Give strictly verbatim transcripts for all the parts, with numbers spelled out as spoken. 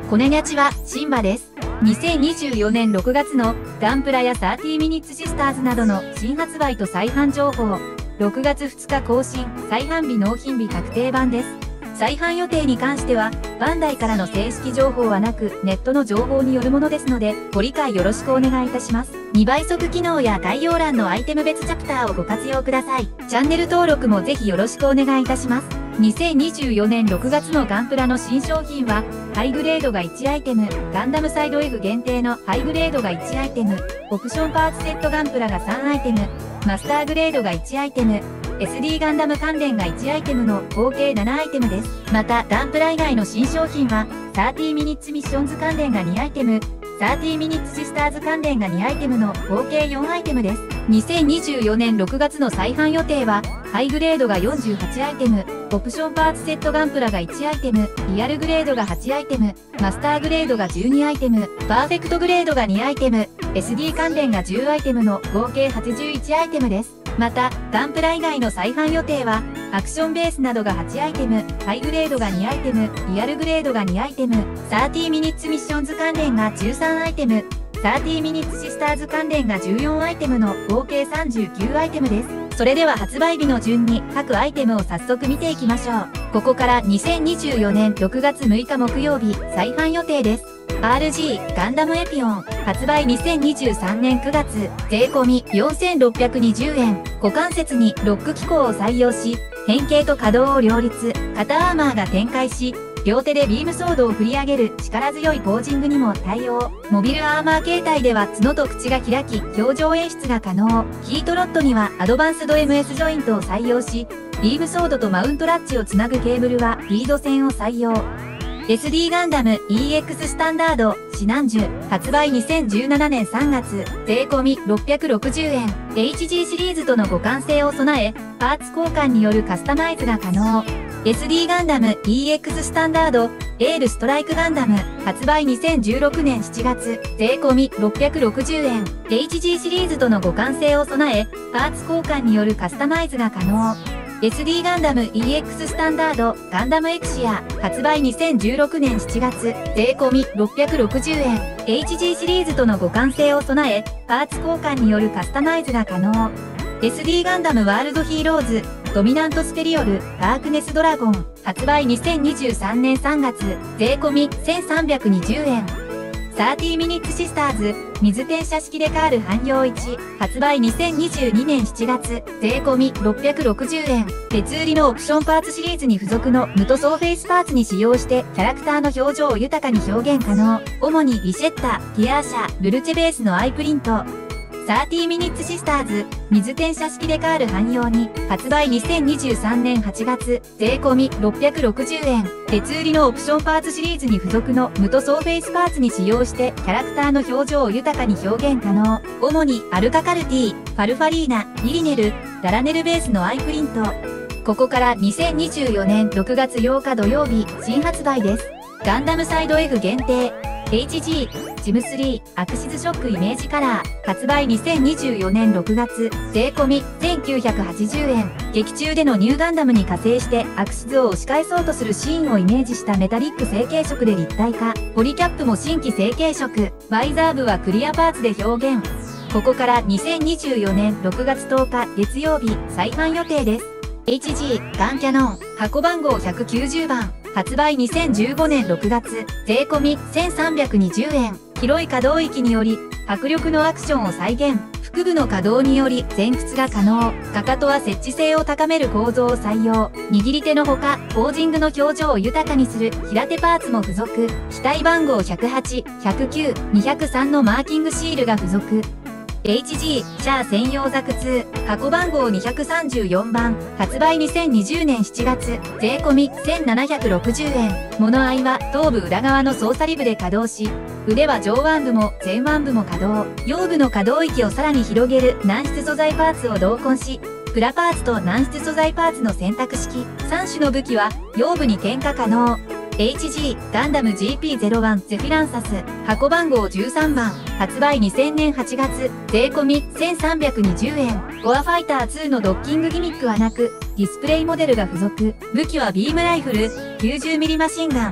コネニャチはシンバです。にせんにじゅうよねんろくがつのガンプラやサーティーミニッツシスターズなどの新発売と再販情報。ろくがつふつか更新、再販日納品日確定版です。再販予定に関しては、バンダイからの正式情報はなく、ネットの情報によるものですので、ご理解よろしくお願いいたします。にばい速機能や概要欄のアイテム別チャプターをご活用ください。チャンネル登録もぜひよろしくお願いいたします。にせんにじゅうよねんろくがつのガンプラの新商品は、ハイグレードがいちアイテム、ガンダムサイド F 限定のハイグレードがいちアイテム、オプションパーツセットガンプラがさんアイテム、マスターグレードがいちアイテム、エスディー ガンダム関連がいちアイテムの合計ななアイテムです。また、ガンプラ以外の新商品は、サーティーミニッツミッションズ関連がにアイテム、サーティーミニッツシスターズ関連がにアイテムの合計よんアイテムです。にせんにじゅうよねんろくがつの再販予定は、ハイグレードがよんじゅうはちアイテム、オプションパーツセットガンプラがいちアイテム、リアルグレードがはちアイテム、マスターグレードがじゅうにアイテム、パーフェクトグレードがにアイテム、エスディー 関連がじゅうアイテムの合計はちじゅういちアイテムです。また、ガンプラ以外の再販予定は、アクションベースなどがはちアイテム、ハイグレードがにアイテム、リアルグレードがにアイテム、サーティーミニッツミッションズ関連がじゅうさんアイテム、サーティーミニッツシスターズ関連がじゅうよんアイテムの合計さんじゅうきゅうアイテムです。それでは発売日の順に各アイテムを早速見ていきましょう。ここからにせんにじゅうよねんろくがつむいか木曜日再販予定です。アールジー ガンダムエピオン発売にせんにじゅうさんねんくがつ税込みよんせんろっぴゃくにじゅうえん。股関節にロック機構を採用し、変形と可動を両立、肩アーマーが展開し、両手でビームソードを振り上げる力強いポージングにも対応。モビルアーマー形態では角と口が開き、表情演出が可能。ヒートロッドにはアドバンスド エムエス ジョイントを採用し、ビームソードとマウントラッチをつなぐケーブルはリード線を採用。エスディー ガンダム イーエックス スタンダード指南樹発売にせんじゅうななねんさんがつ税込みろっぴゃくろくじゅうえん。エイチジー シリーズとの互換性を備え、パーツ交換によるカスタマイズが可能。エスディー ガンダム イーエックス スタンダードエールストライクガンダム発売にせんじゅうろくねんしちがつ税込みろっぴゃくろくじゅうえん。エイチジー シリーズとの互換性を備え、パーツ交換によるカスタマイズが可能。エスディー ガンダム イーエックス スタンダードガンダムエクシア発売にせんじゅうろくねんしちがつ税込みろっぴゃくろくじゅうえん。エイチジー シリーズとの互換性を備え、パーツ交換によるカスタマイズが可能。エスディー ガンダムワールドヒーローズドミナントスペリオルダークネスドラゴン発売にせんにじゅうさんねんさんがつ税込みせんさんびゃくにじゅうえん。サーティーミニッツシスターズ水転写式デカール汎用いち発売にせんにじゅうにねんしちがつ税込みろっぴゃくろくじゅうえん。別売りのオプションパーツシリーズに付属の無塗装フェイスパーツに使用してキャラクターの表情を豊かに表現可能。主にリシェッタ、ティアーシャ、ルルチェベースのアイプリント。サーティーミニッツシスターズ水転写式デカール汎用に発売にせんにじゅうさんねんはちがつ税込みろっぴゃくろくじゅうえん。別売りのオプションパーツシリーズに付属の無塗装フェイスパーツに使用してキャラクターの表情を豊かに表現可能。主にアルカカルティ、ファルファリーナ、リリネル、ダラネルベースのアイプリント。ここからにせんにじゅうよねんろくがつようか土曜日新発売です。ガンダムサイド F 限定エイチジージムスリーアクシズショックイメージカラー発売にせんにじゅうよねんろくがつ税込みせんきゅうひゃくはちじゅうえん。劇中でのニューガンダムに加勢してアクシズを押し返そうとするシーンをイメージしたメタリック成型色で立体化。ポリキャップも新規成型色。バイザー部はクリアパーツで表現。ここからにせんにじゅうよねんろくがつとおか月曜日再販予定です。エイチジー ガンキャノン箱番号ひゃくきゅうじゅうばん発売にせんじゅうごねんろくがつ税込みせんさんびゃくにじゅうえん。広い可動域により迫力のアクションを再現。腹部の可動により前屈が可能。かかとは接地性を高める構造を採用。握り手のほかポージングの表情を豊かにする平手パーツも付属。機体番号ひゃくはち、ひゃくきゅう、にひゃくさんのマーキングシールが付属。エイチジー シャア専用ザクツー箱番号にひゃくさんじゅうよんばん発売にせんにじゅうねんしちがつ税込みせんななひゃくろくじゅうえん。物合いは頭部裏側の操作リブで稼働し、腕は上腕部も前腕部も稼働。腰部の可動域をさらに広げる軟質素材パーツを同梱し、プラパーツと軟質素材パーツの選択式。さん種の武器は腰部に転化可能。エイチジー ガンダム ジーピーゼロワン ゼフィランサス箱番号じゅうさんばん発売にせんねんはちがつ税込みせんさんびゃくにじゅうえん。ゴアファイターツーのドッキングギミックはなくディスプレイモデルが付属。武器はビームライフル きゅうじゅうミリ マシンガン。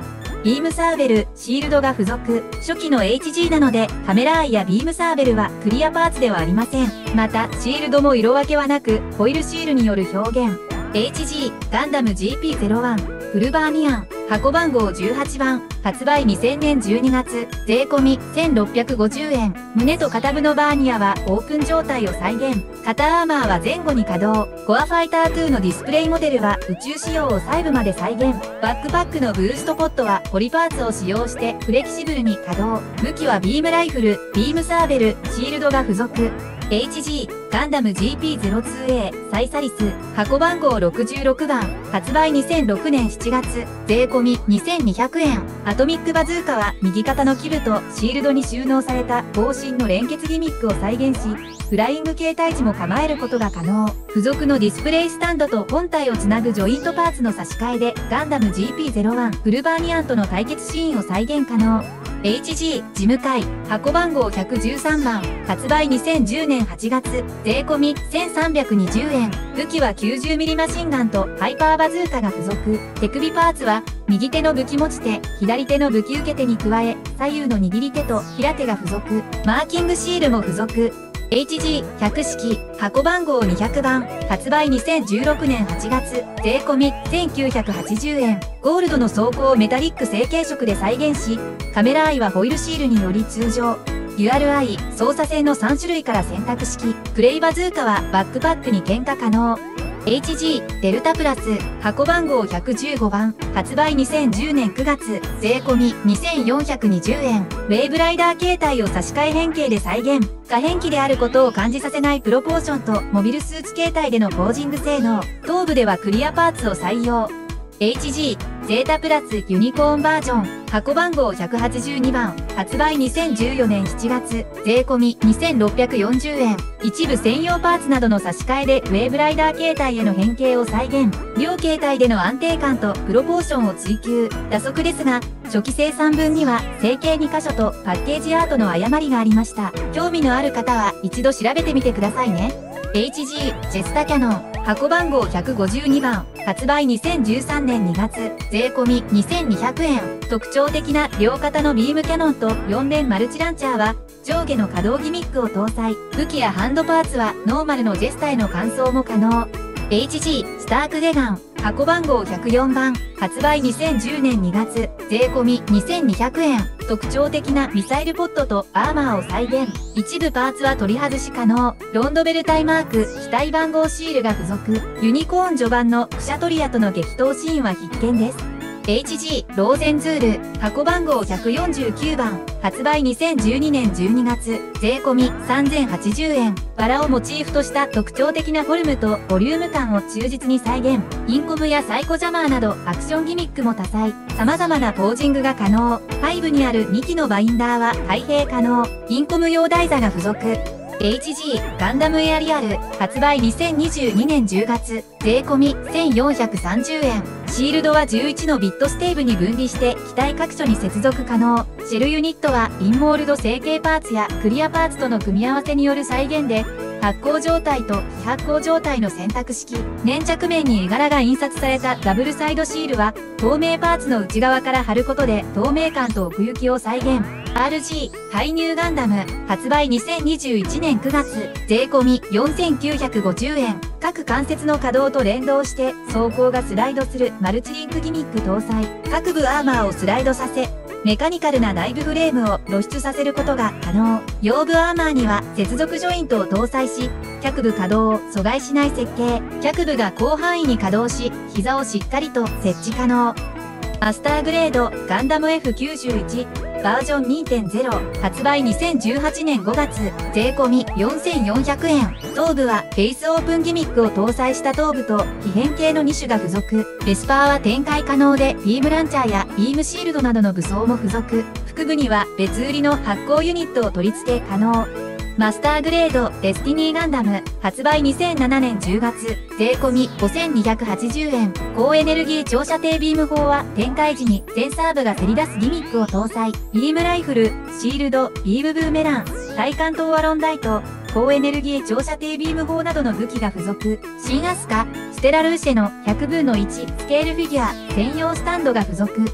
ビームサーベル、シールドが付属。初期の エイチジー なので、カメラアイやビームサーベルはクリアパーツではありません。また、シールドも色分けはなく、ホイールシールによる表現。エイチジー ガンダム ジーピーゼロワン フルバーミアン箱番号じゅうはちばん発売にせんねんじゅうにがつ税込みせんろっぴゃくごじゅうえん胸と肩部のバーニアはオープン状態を再現肩アーマーは前後に稼働コアファイターツーのディスプレイモデルは宇宙仕様を細部まで再現バックパックのブーストポットはポリパーツを使用してフレキシブルに稼働武器はビームライフルビームサーベルシールドが付属エイチジー ガンダム ジーピーゼロツーエー サイサリス箱番号ろくじゅうろくばん発売にせんろくねんしちがつ税込みにせんにひゃくえんアトミックバズーカは右肩の基部とシールドに収納された方針の連結ギミックを再現しフライング形態時も構えることが可能付属のディスプレイスタンドと本体をつなぐジョイントパーツの差し替えでガンダム ジーピーゼロワン フルバーニアンとの対決シーンを再現可能エイチジー 事務会箱番号ひゃくじゅうさんばん発売にせんじゅうねんはちがつ税込みせんさんびゃくにじゅうえん武器は きゅうじゅうミリ マシンガンとハイパーバズーカが付属手首パーツは右手の武器持ち手左手の武器受け手に加え左右の握り手と平手が付属マーキングシールも付属エイチジーひゃく 式箱番号にひゃくばん発売にせんじゅうろくねんはちがつ税込みせんきゅうひゃくはちじゅうえんゴールドの装甲をメタリック成型色で再現しカメラアイはホイールシールにより通常デュアルアイ操作性のさんしゅるいから選択式プレイバズーカはバックパックに点火可能エイチジー デルタプラス箱番号ひゃくじゅうごばん発売にせんじゅうねんくがつ税込みにせんよんひゃくにじゅうえんウェイブライダー形態を差し替え変形で再現可変機であることを感じさせないプロポーションとモビルスーツ形態でのポージング性能頭部ではクリアパーツを採用エイチジー ゼータプラスユニコーンバージョン箱番号ひゃくはちじゅうにばん発売にせんじゅうよねんしちがつ税込みにせんろっぴゃくよんじゅうえん一部専用パーツなどの差し替えでウェーブライダー形態への変形を再現両形態での安定感とプロポーションを追求打足ですが初期生産分には成形に箇所とパッケージアートの誤りがありました興味のある方は一度調べてみてくださいねエイチジー ジェスタキャノン箱番号ひゃくごじゅうにばん発売にせんじゅうさんねんにがつ税込みにせんにひゃくえん特徴的な両肩のビームキャノンとよんれんマルチランチャーは上下の可動ギミックを搭載武器やハンドパーツはノーマルのジェスタへの換装も可能 エイチジー スタークゲガン箱番号ひゃくよんばん発売にせんじゅうねんにがつ税込みにせんにひゃくえん特徴的なミサイルポットとアーマーを再現一部パーツは取り外し可能ロンドベルタイマーク機体番号シールが付属ユニコーン序盤のクシャトリアとの激闘シーンは必見ですエイチジー ローゼンズール箱番号ひゃくよんじゅうきゅうばん発売にせんじゅうにねんじゅうにがつ税込みさんぜんはちじゅうえんバラをモチーフとした特徴的なフォルムとボリューム感を忠実に再現インコムやサイコジャマーなどアクションギミックも多彩様々なポージングが可能背部にあるにきのバインダーは開閉可能インコム用台座が付属エイチジー ガンダムエアリアル発売にせんにじゅうにねんじゅうがつ税込みせんよんひゃくさんじゅうえんシールドはじゅういちのビットステーブに分離して機体各所に接続可能シェルユニットはインモールド成形パーツやクリアパーツとの組み合わせによる再現で発光状態と非発光状態の選択式粘着面に絵柄が印刷されたダブルサイドシールは透明パーツの内側から貼ることで透明感と奥行きを再現アールジー ハイニューガンダム発売にせんにじゅういちねんくがつ税込みよんせんきゅうひゃくごじゅうえん各関節の可動と連動して装甲がスライドするマルチリンクギミック搭載各部アーマーをスライドさせメカニカルな内部フレームを露出させることが可能腰部アーマーには接続ジョイントを搭載し脚部可動を阻害しない設計脚部が広範囲に可動し膝をしっかりと設置可能マスターグレードガンダム エフきゅうじゅういちバージョン にてんゼロ 発売にせんじゅうはちねんごがつ税込みよんせんよんひゃくえん頭部はフェイスオープンギミックを搭載した頭部と非変形のに種が付属ベスパーは展開可能でビームランチャーやビームシールドなどの武装も付属腹部には別売りの発光ユニットを取り付け可能マスターグレードデスティニーガンダム発売にせんななねんじゅうがつ税込みごせんにひゃくはちじゅうえん高エネルギー長射程ビーム砲は展開時にセンサー部がせり出すギミックを搭載ビームライフルシールドビームブーメラン対艦東アロンダイト高エネルギー長射程ビーム砲などの武器が付属新アスカステラルーシェのひゃくぶんのいちスケールフィギュア専用スタンドが付属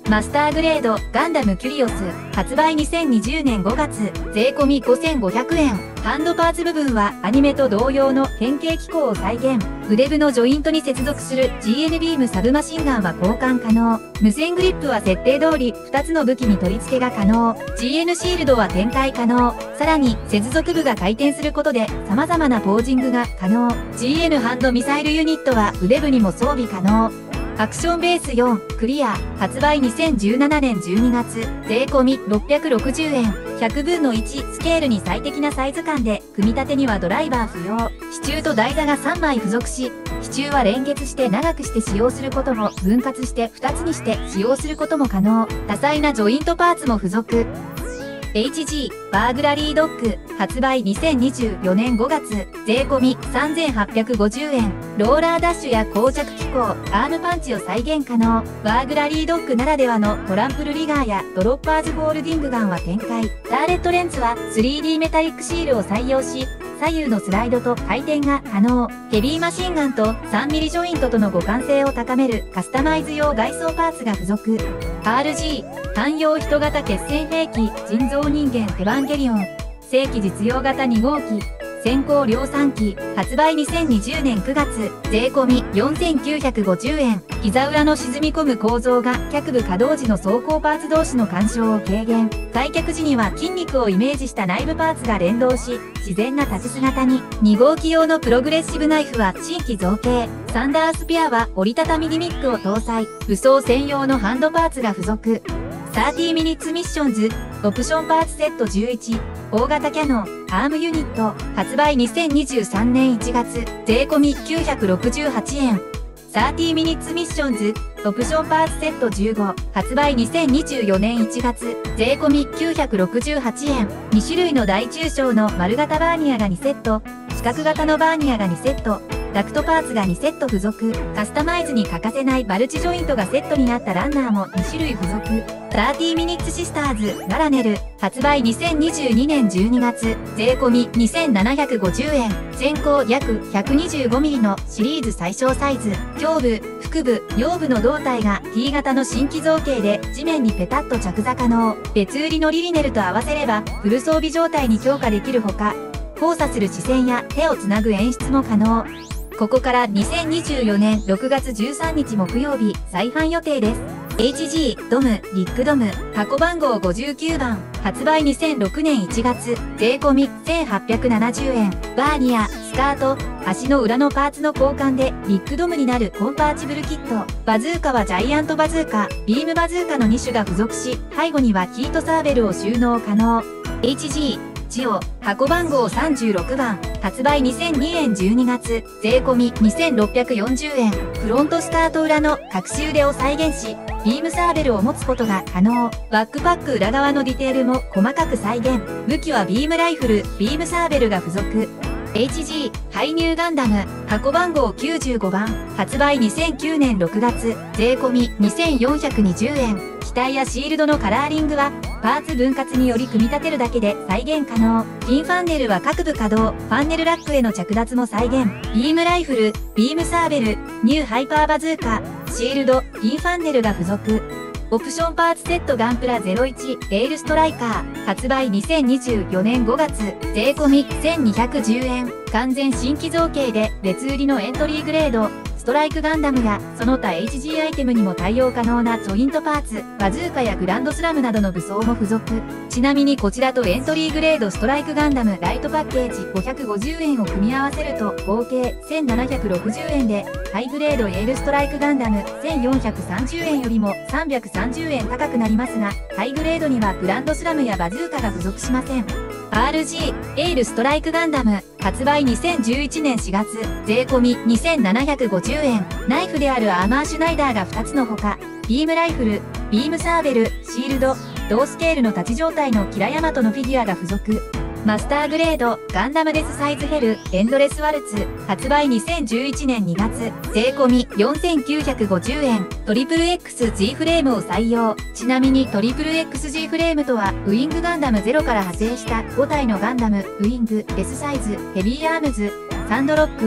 マスターグレードガンダムキュリオス発売にせんにじゅうねんごがつ税込みごせんごひゃくえん。ハンドパーツ部分はアニメと同様の変形機構を再現。腕部のジョイントに接続する ジーエヌ ビームサブマシンガンは交換可能。無線グリップは設定通りふたつの武器に取り付けが可能。ジーエヌ シールドは展開可能。さらに接続部が回転することで様々なポージングが可能。ジーエヌ ハンドミサイルユニットは腕部にも装備可能。アクションベースよんクリア発売にせんじゅうななねんじゅうにがつ税込みろっぴゃくろくじゅうえん。ひゃくぶんのいちスケールに最適なサイズ感で組み立てにはドライバー不要。支柱と台座がさんまい付属し、支柱は連結して長くして使用することも分割してふたつにして使用することも可能。多彩なジョイントパーツも付属。エイチジー バーグラリードッグ発売にせんにじゅうよねんごがつ税込みさんぜんはっぴゃくごじゅうえん。ローラーダッシュや膠着機構、アームパンチを再現可能。バーグラリードッグならではのトランプルリガーやドロッパーズホールディングガンは展開。ターレットレンズは スリーディー メタリックシールを採用し、左右のスライドと回転が可能。ヘビーマシンガンと さんミリ ジョイントとの互換性を高めるカスタマイズ用外装パーツが付属。アールジー 汎用人型決戦兵器人造人間エヴァンゲリオン正規実用型に号機先行量産機発売にせんにじゅうねんくがつ税込みよんせんきゅうひゃくごじゅうえん。膝裏の沈み込む構造が脚部可動時の走行パーツ同士の干渉を軽減。開脚時には筋肉をイメージした内部パーツが連動し自然な立ち姿に。に号機用のプログレッシブナイフは新規造形。サンダースピアは折りたたみギミックを搭載。武装専用のハンドパーツが付属。さんじゅうミニッツミッションズオプションパーツセットじゅういち大型キャノンアームユニット発売にせんにじゅうさんねんいちがつ税込みきゅうひゃくろくじゅうはちえん。さんじゅうミニッツミッションズオプションパーツセットじゅうご発売にせんにじゅうよねんいちがつ税込みきゅうひゃくろくじゅうはちえん。にしゅるいの大中小の丸型バーニアがにセット、四角型のバーニアがにセット、ダクトパーツがにセット付属。カスタマイズに欠かせないマルチジョイントがセットになったランナーもにしゅるい付属。さんじゅうミニッツシスターズララネル発売にせんにじゅうにねんじゅうにがつ税込みにせんななひゃくごじゅうえん。全高約 ひゃくにじゅうごミリ のシリーズ最小サイズ。胸部、腹部、腰部の胴体が T 型の新規造形で地面にペタッと着座可能。別売りのリリネルと合わせればフル装備状態に強化できるほか、交差する視線や手をつなぐ演出も可能。ここからにせんにじゅうよねんろくがつじゅうさんにち木曜日再販予定です。エイチジー ドムリックドム箱番号ごじゅうきゅうばん発売にせんろくねんいちがつ税込みせんはっぴゃくななじゅうえん。バーニア、スカート、足の裏のパーツの交換でリックドムになるコンパーチブルキット。バズーカはジャイアントバズーカ、ビームバズーカのにしゅが付属し、背後にはヒートサーベルを収納可能。エイチジージオ箱番号さんじゅうろくばん発売にせんにねんじゅうにがつ税込みにせんろっぴゃくよんじゅうえん。フロントスカート裏の隠し腕を再現し、ビームサーベルを持つことが可能。バックパック裏側のディテールも細かく再現。武器はビームライフル、ビームサーベルが付属。エイチジー ハイニューガンダム箱番号きゅうじゅうごばん発売にせんきゅうねんろくがつ税込みにせんよんひゃくにじゅうえん。機体やシールドのカラーリングはパーツ分割により組み立てるだけで再現可能。ピンファンネルは各部可動。ファンネルラックへの着脱も再現。ビームライフル、ビームサーベル、ニューハイパーバズーカ、シールド、ピンファンネルが付属。オプションパーツセットガンプラゼロいちエールストライカー発売にせんにじゅうよねんごがつ税込みせんにひゃくじゅうえん。完全新規造形で別売りのエントリーグレード。ストライクガンダムやその他 エイチジー アイテムにも対応可能なジョイントパーツ、バズーカやグランドスラムなどの武装も付属。ちなみにこちらとエントリーグレードストライクガンダムライトパッケージごひゃくごじゅうえんを組み合わせると合計せんななひゃくろくじゅうえんで、ハイグレードエールストライクガンダムせんよんひゃくさんじゅうえんよりもさんびゃくさんじゅうえん高くなりますが、ハイグレードにはグランドスラムやバズーカが付属しません。アールジー エールストライクガンダム発売にせんじゅういちねんしがつ税込みにせんななひゃくごじゅうえん。ナイフであるアーマーシュナイダーがふたつのほか、ビームライフル、ビームサーベル、シールド、同スケールの立ち状態のキラヤマトのフィギュアが付属。マスターグレードガンダムデスサイズヘルエンドレスワルツ発売にせんじゅういちねんにがつ税込みよんせんきゅうひゃくごじゅうえん。トリプル エックスジー フレームを採用。ちなみにトリプル エックスジー フレームとはウィングガンダムゼロから派生したごたいのガンダムウィング S サイズヘビーアームズサンドロック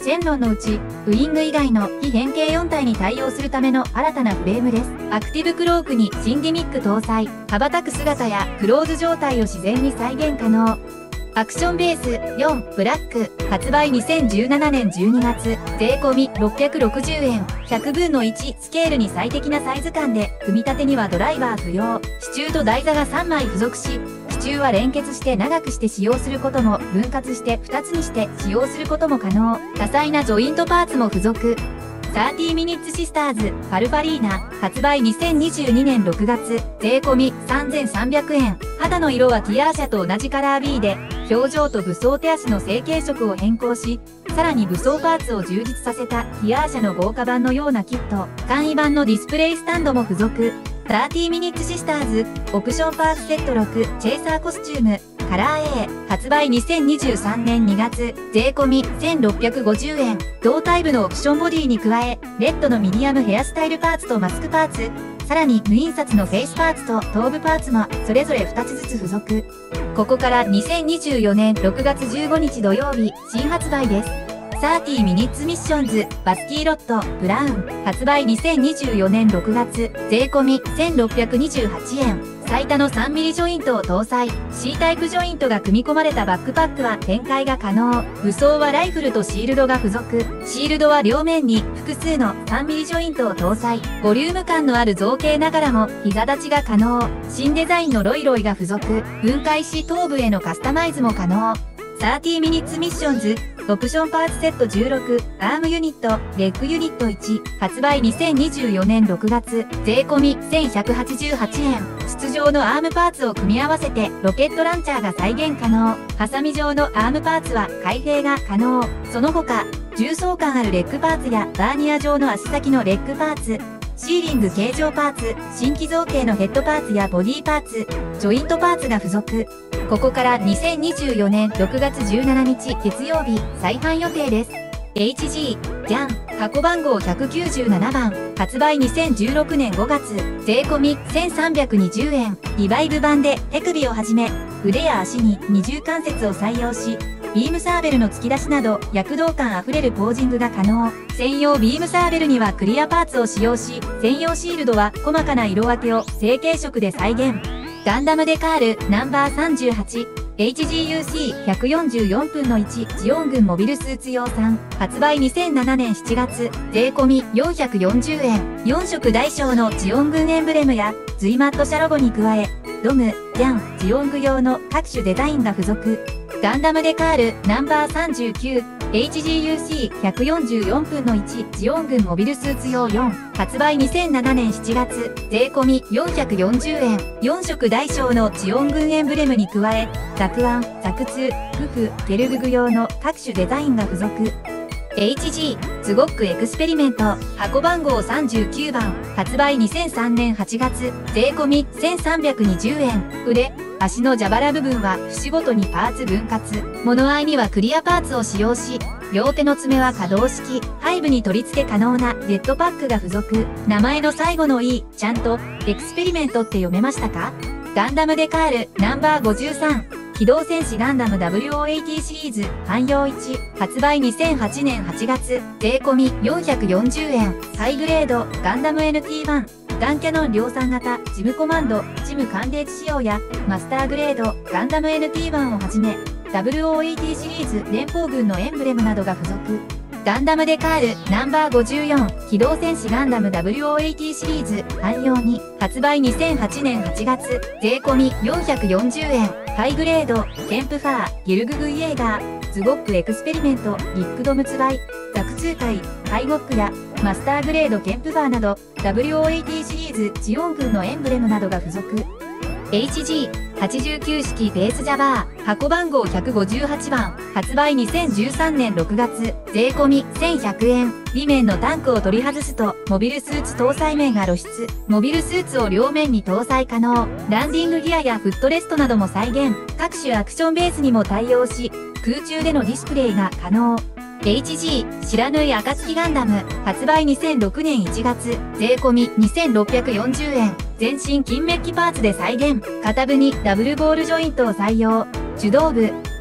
シェンロンのうち、ウイング以外の非変形よん体に対応するための新たなフレームです。アクティブクロークに新ギミック搭載、羽ばたく姿やクローズ状態を自然に再現可能。アクションベースよんブラック発売にせんじゅうななねんじゅうにがつ税込ろっぴゃくろくじゅうえんひゃくぶんのいちスケールに最適なサイズ感で組み立てにはドライバー不要支柱と台座がさんまい付属し支柱は連結して長くして使用することも分割してふたつにして使用することも可能多彩なジョイントパーツも付属さんじゅうミニッツシスターズファルファリーナ発売にせんにじゅうにねんろくがつ税込さんぜんさんびゃくえん肌の色はティアーシャと同じカラー ビー で表情と武装手足の成型色を変更しさらに武装パーツを充実させたティアーシャの豪華版のようなキット簡易版のディスプレイスタンドも付属さんじゅうミニッツシスターズオプションパーツセットろくチェイサーコスチュームカラー A 発売にせんにじゅうさんねんにがつ税込せんろっぴゃくごじゅうえん同タイプのオプションボディに加えレッドのミディアムヘアスタイルパーツとマスクパーツさらに無印刷のフェイスパーツと頭部パーツもそれぞれふたつずつ付属ここからにせんにじゅうよねんろくがつじゅうごにち土曜日新発売ですさんじゅうミニッツミッションズバスキーロットブラウン発売にせんにじゅうよねんろくがつ税込せんろっぴゃくにじゅうはちえん最多の さんミリ ジョイントを搭載 C タイプジョイントが組み込まれたバックパックは展開が可能武装はライフルとシールドが付属シールドは両面に複数の さんミリ ジョイントを搭載ボリューム感のある造形ながらも膝立ちが可能新デザインのロイロイが付属分解し頭部へのカスタマイズも可能さんじゅうミニッツミッションズオプションパーツセットじゅうろくアームユニットレッグユニットいち発売にせんにじゅうよねんろくがつ税込せんひゃくはちじゅうはちえん筒状のアームパーツを組み合わせてロケットランチャーが再現可能ハサミ状のアームパーツは開閉が可能その他重層感あるレッグパーツやバーニア状の足先のレッグパーツシーリング形状パーツ新規造形のヘッドパーツやボディパーツジョイントパーツが付属ここからにせんにじゅうよねんろくがつじゅうしちにち月曜日再販予定です エイチジー ジャン箱番号ひゃくきゅうじゅうななばん発売にせんじゅうろくねんごがつ税込せんさんびゃくにじゅうえんリバイブ版で手首をはじめ腕や足に二重関節を採用しビームサーベルの突き出しなど躍動感あふれるポージングが可能専用ビームサーベルにはクリアパーツを使用し専用シールドは細かな色分けを成型色で再現ガンダムデカールナンバーさんじゅうはち エイチジーユーシーひゃくよんじゅうよんぶんのいちジオン軍モビルスーツ用さん発売にせんななねんしちがつ税込よんひゃくよんじゅうえんよん色大小のジオン軍エンブレムやズイマットシャロゴに加えドム、ジャン、ジオング用の各種デザインが付属ガンダムデカールナンバーさんじゅうきゅう エイチジーユーシーひゃくよんじゅうよんぶんのいちジオン軍モビルスーツ用よん発売にせんななねんしちがつ税込よんひゃくよんじゅうえんよん色大小のジオン軍エンブレムに加えザクワン、ザクツー、グフ、ゲルググ用の各種デザインが付属エイチジー ズゴックエクスペリメント箱番号さんじゅうきゅうばん発売にせんさんねんはちがつ税込せんさんびゃくにじゅうえん腕足の蛇腹部分は節ごとにパーツ分割物合いにはクリアパーツを使用し両手の爪は可動式背部に取り付け可能なジェットパックが付属名前の最後の E ちゃんとエクスペリメントって読めましたかガンダムデカールナンバーごじゅうさん機動戦士ガンダム ダブリューオーエーティー シリーズ汎用いち発売にせんはちねんはちがつ税込よんひゃくよんじゅうえんハイグレードガンダム エヌティーワン ガンキャノン量産型ジムコマンドジム寒冷地仕様やマスターグレードガンダム エヌティーワン をはじめ ダブリューオーエーティー シリーズ連邦軍のエンブレムなどが付属ガンダムデカールナンバーごじゅうよん機動戦士ガンダム ダブリューオーエーティー シリーズ汎用に発売にせんはちねんはちがつ税込よんひゃくよんじゅうえんハイグレードケンプファーギルググイエーガーズゴックエクスペリメントリックドムツバイザクツー体ハイゴックやマスターグレードケンプファーなど ダブリューオーエーティー シリーズジオン軍のエンブレムなどが付属 エイチジーはちじゅうきゅうしきベースジャバー箱番号ひゃくごじゅうはちばん発売にせんじゅうさんねんろくがつ税込せんひゃくえん裏面のタンクを取り外すとモビルスーツ搭載面が露出モビルスーツを両面に搭載可能ランディングギアやフットレストなども再現各種アクションベースにも対応し空中でのディスプレイが可能エイチジー 知らぬい暁ガンダム発売にせんろくねんいちがつ税込にせんろっぴゃくよんじゅうえん全身金メッキパーツで再現片部にダブルボールジョイントを採用手動部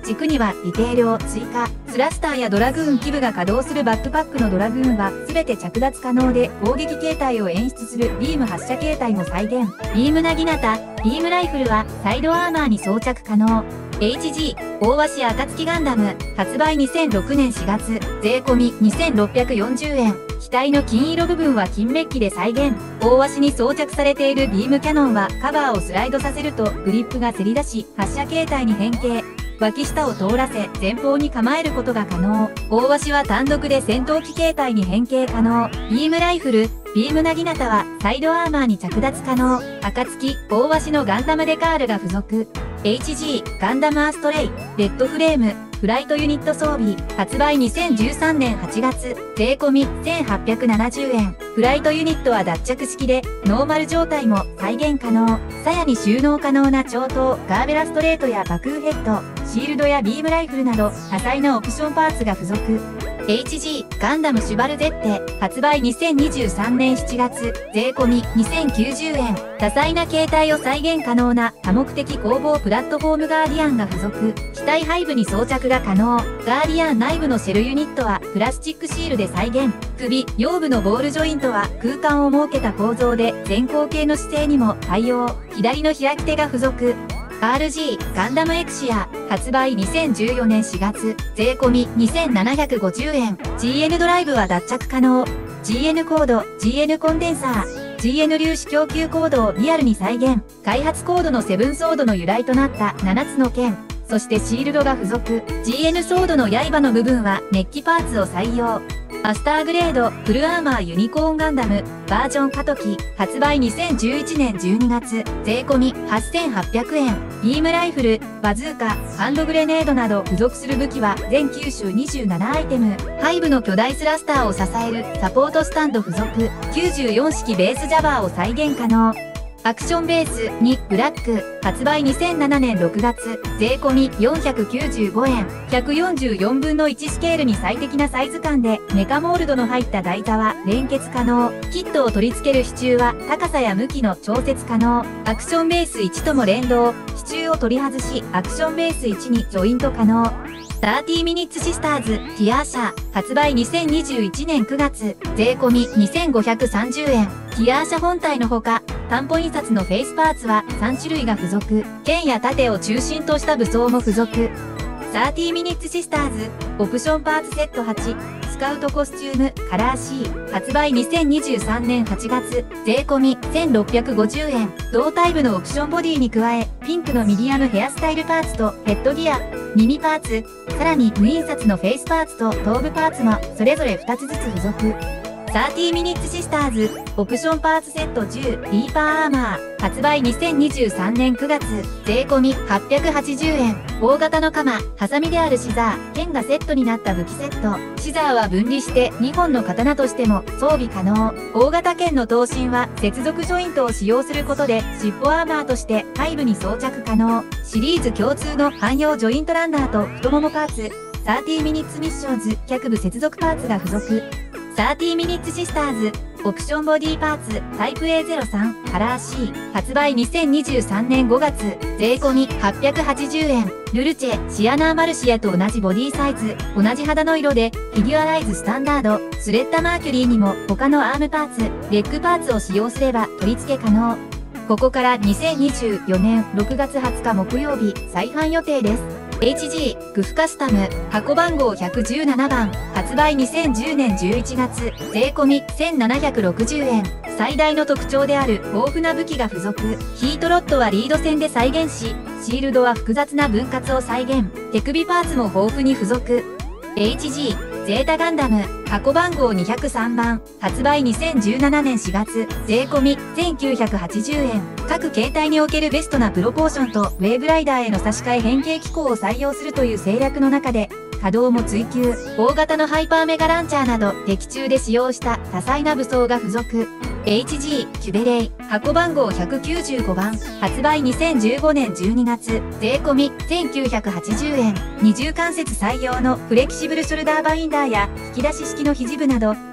軸にはディテールを追加。スラスターやドラグーン基部が稼働するバックパックのドラグーンは全て着脱可能で攻撃形態を演出するビーム発射形態も再現。ビームなぎなた、ビームライフルはサイドアーマーに装着可能。エイチジー、大鷲暁ガンダム、発売にせんろくねんしがつ、税込みにせんろっぴゃくよんじゅうえん。機体の金色部分は金メッキで再現。大鷲に装着されているビームキャノンはカバーをスライドさせるとグリップがせり出し、発射形態に変形。脇下を通らせ前方に構えることが可能。大鷲は単独で戦闘機形態に変形可能。ビームライフル、ビームなぎなたはサイドアーマーに着脱可能。暁、大鷲のガンダムデカールが付属。エイチジー、ガンダムアーストレイ、レッドフレーム、フライトユニット装備、発売にせんじゅうさんねんはちがつ、税込みせんはっぴゃくななじゅうえん。フライトユニットは脱着式で、ノーマル状態も再現可能。鞘に収納可能な超等、ガーベラストレートやバクーヘッド、シールドやビームライフルなど、多彩なオプションパーツが付属。エイチジー ガンダムシュバルゼッテ、発売にせんにじゅうさんねんしちがつ、税込みにせんきゅうじゅうえん。多彩な形態を再現可能な多目的攻防プラットフォームガーディアンが付属。機体背部に装着が可能。ガーディアン内部のシェルユニットはプラスチックシールで再現。首、腰部のボールジョイントは空間を設けた構造で前後傾の姿勢にも対応。左の開き手が付属。アールジー ガンダムエクシア、発売にせんじゅうよねんしがつ、税込みにせんななひゃくごじゅうえん。ジーエヌ ドライブは脱着可能。ジーエヌ コード、ジーエヌ コンデンサー、ジーエヌ 粒子供給コードをリアルに再現。開発コードのセブンソードの由来となったななつの剣。そしてシールドが付属。ジーエヌ ソードの刃の部分はメッキパーツを採用。マスターグレードフルアーマーユニコーンガンダムバージョンカトキ発売にせんじゅういちねんじゅうにがつ税込みはっせんはっぴゃくえん。ビームライフル、バズーカ、ハンドグレネードなど付属する武器は全きゅうしゅうにじゅうななアイテム。背部の巨大スラスターを支えるサポートスタンド付属。きゅうじゅうよんしきベースジャバーを再現可能。アクションベースにブラック発売にせんななねんろくがつ税込みよんひゃくきゅうじゅうごえん。ひゃくよんじゅうよんぶんのいちスケールに最適なサイズ感でメカモールドの入った台座は連結可能。キットを取り付ける支柱は高さや向きの調節可能。アクションベースいちとも連動。支柱を取り外しアクションベースいちにジョイント可能。さんじゅうミニッツシスターズティアーシャ発売にせんにじゅういちねんくがつ税込みにせんごひゃくさんじゅうえん。ティアーシャ本体のほか担保印刷のフェイスパーツはさんしゅるいが付属。剣や盾を中心とした武装も付属。さんじゅうミニッツシスターズオプションパーツセットはちスカウトコスチュームカラー シー 発売にせんにじゅうさんねんはちがつ税込みせんろっぴゃくごじゅうえん。同タイプのオプションボディに加えピンクのミディアムヘアスタイルパーツとヘッドギア、耳パーツ、さらに無印刷のフェイスパーツと頭部パーツもそれぞれふたつずつ付属。さんじゅうミニッツシスターズオプションパーツセットじゅうディーパーアーマー発売にせんにじゅうさんねんくがつ税込みはっぴゃくはちじゅうえん。大型の鎌、ハサミであるシザー、剣がセットになった武器セット。シザーは分離してにほんの刀としても装備可能。大型剣の刀身は接続ジョイントを使用することで尻尾アーマーとして背部に装着可能。シリーズ共通の汎用ジョイントランナーと太ももパーツ。さんじゅうミニッツミッションズ脚部接続パーツが付属。さんじゅうミニッツシスターズオプションボディパーツタイプ エーゼロさん カラー シー 発売にせんにじゅうさんねんごがつ税込みはっぴゃくはちじゅうえん。ルルチェシアナーマルシアと同じボディサイズ同じ肌の色でフィギュアライズスタンダード。スレッタマーキュリーにも他のアームパーツレッグパーツを使用すれば取り付け可能。ここからにせんにじゅうよねんろくがつはつか木曜日再販予定です。エイチジー グフカスタム箱番号ひゃくじゅうななばん発売にせんじゅうねんじゅういちがつ税込みせんななひゃくろくじゅうえん。最大の特徴である豊富な武器が付属。ヒートロッドはリード線で再現しシールドは複雑な分割を再現。手首パーツも豊富に付属。エイチジーゼータガンダム箱番号にひゃくさんばん発売にせんじゅうななねんしがつ税込みせんきゅうひゃくはちじゅうえん。各形態におけるベストなプロポーションとウェーブライダーへの差し替え変形機構を採用するという制約の中で稼働も追求。大型のハイパーメガランチャーなど劇中で使用した多彩な武装が付属。エイチジー キュベレイ箱番号ひゃくきゅうじゅうごばん発売にせんじゅうごねんじゅうにがつ税込みせんきゅうひゃくはちじゅうえん。二重関節採用のフレキシブルショルダーバインダーや引き出し式の肘部など